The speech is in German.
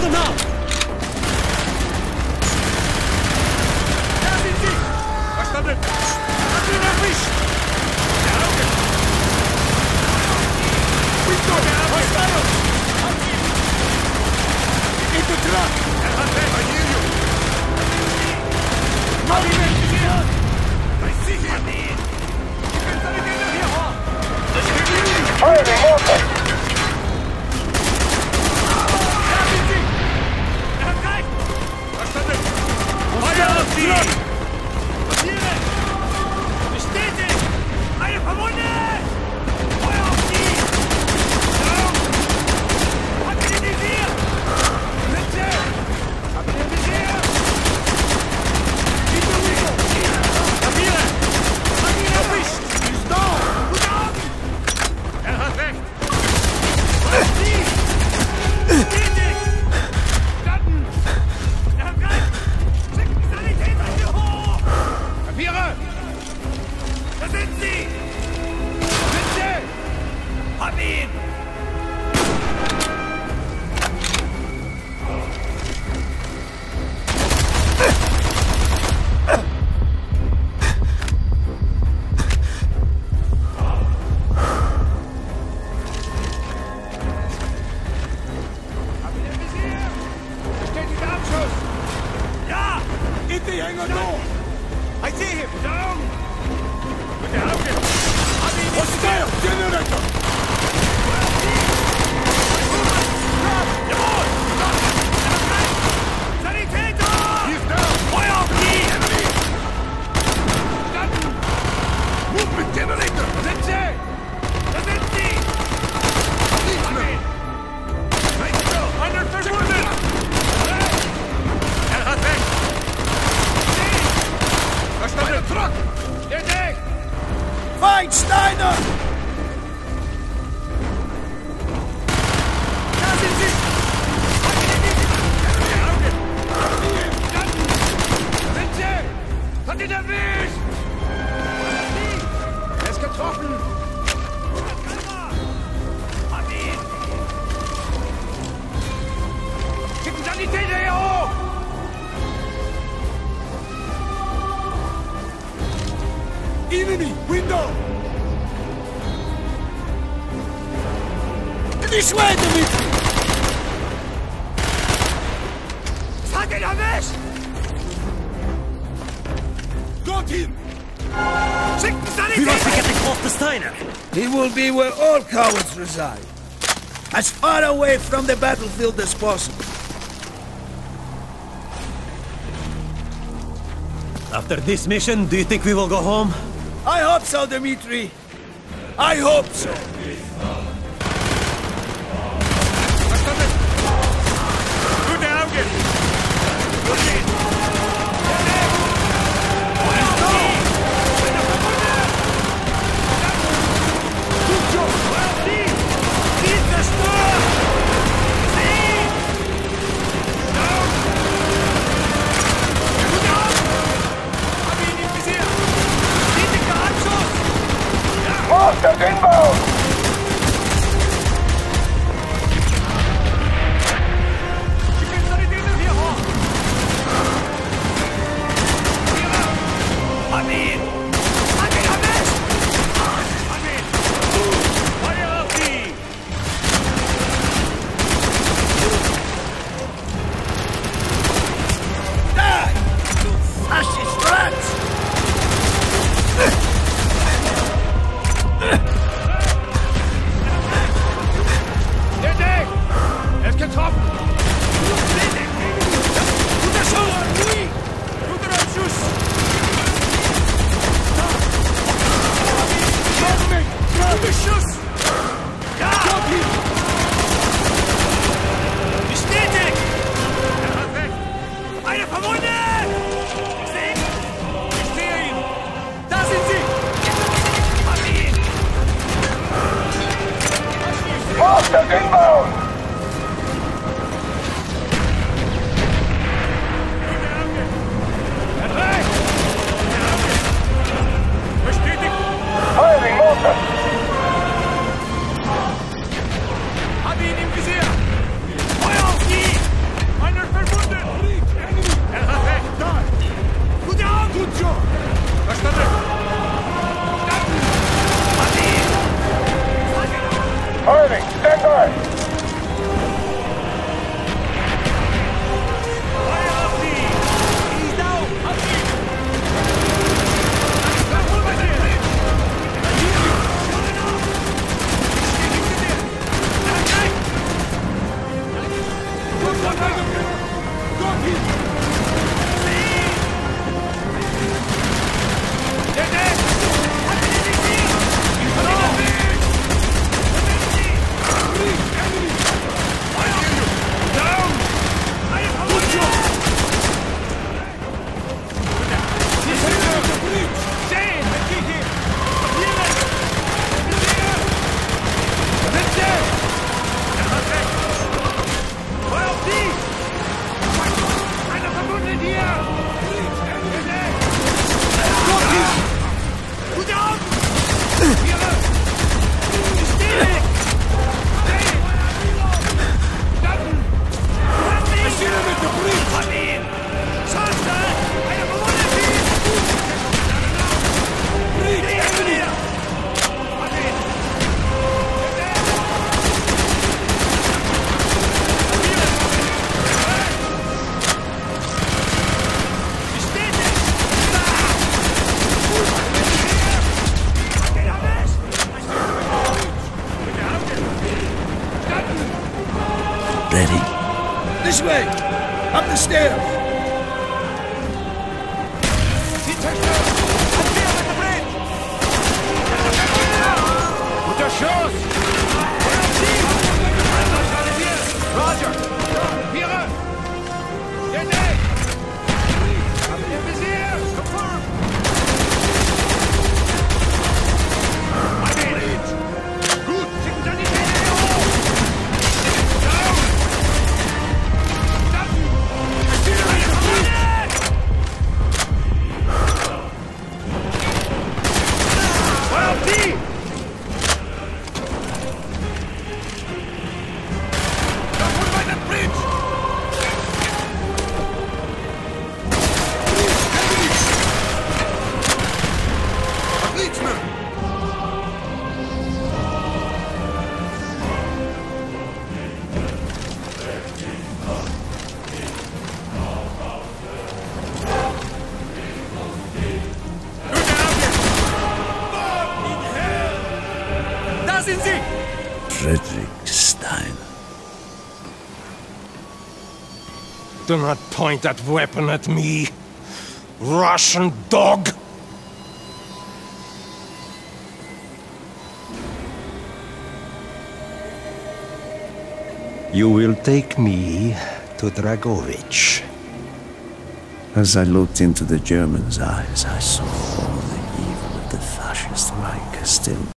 them now! Da sind sie! Verstanden! Hat ihn erwischt! Der Auge! Victor! Verstanden! In the truck! Hat Evangelio! Moviment hier! Bei sich hier! Ich bin Sanitäter hier vor! Das geht nicht! Firing open! Da sind sie! Er hat recht! Verstanden! Feuer auf sie! Passiere! Bestätigt! Eine verwundet! Feuer auf sie! Down! Hat ihn im Visier! Bitte! Habt ihr im Visier? Papiere! Hat ihn erwischt! Ist down! Gute Augen! Er hat recht! Feuer auf sie! Bestätigt! Verstanden! Er hat recht! Schickt die Sanitäter hier hoch! Papiere! Da sind sie! Bitte! Hab ihn! Hab ihn im Visier! Bestätigter Abschuss! Ja! Get the hangar door! I see him! Down! Mit der Auge! Hab ihn! Hostile generator! Jawohl! Sanitäter! He's down! Feuer auf die! Verstanden! Movement generator! Da sind sie! Da sind sie! Nichts mehr! Einer verschwunden! Er hat recht! Verstanden! Truck! Stetig! Find Steiner! Da sind sie! Hat ihn in die Auge! Verstanden! Da sind sie! Hat ihn erwischt! Er ist getroffen! Hab ihn! Schicken Sanitäter hier hoch! Enemy! Window! This way, Dimitri! Es hat ihn erwischt! Got him! Schicken We Sanitäter! must be getting close to Steiner! He will be where all cowards reside. As far away from the battlefield as possible. After this mission, do you think we will go home? I hope so, Dmitri. I hope so. Verstanden! Gute Auge! Gut ihn! Monsters inbound! Got him! Ready? This way! Up the stairs! Roger! Here! Get in! Have is here! Confirm! I made it! Good! Down! Well, D! Frederick Steiner. Do not point that weapon at me, Russian dog! You will take me to Dragovich. As I looked into the German's eyes, I saw all the evil of the fascist Reich still